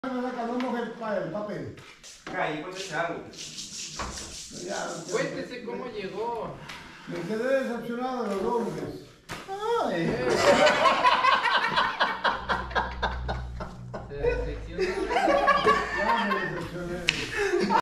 Acabamos el papel. Ahí, cuéntese algo. Ya, Cuéntese cómo llegó. me quedé decepcionado de los hombres.